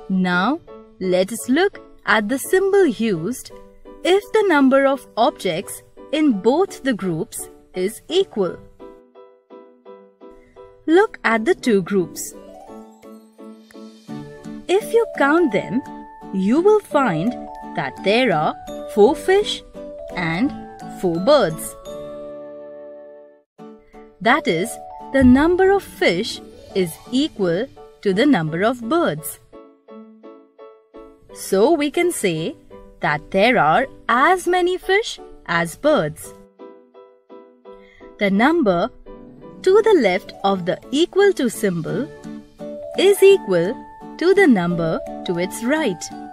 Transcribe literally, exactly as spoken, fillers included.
Now, let us look at the symbol used if the number of objects in both the groups is equal. Look at the two groups. If you count them, you will find that there are four fish and four birds. That is, the number of fish is equal to the number of birds. So we can say that there are as many fish as birds. The number to the left of the equal to symbol is equal to the number to its right.